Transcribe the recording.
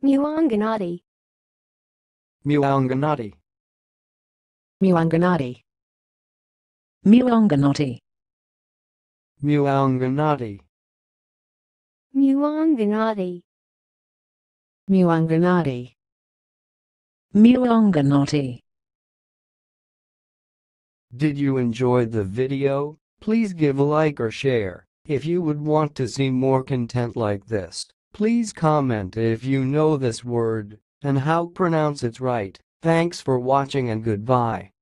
Muonganotti. Muonganotti. Muonganotti. Muonganotti. Muonganotti. Muonganotti. Muonganotti. Muonganotti. Did you enjoy the video? Please give a like or share. If you would want to see more content like this, please comment if you know this word and how pronounce it right. Thanks for watching and goodbye.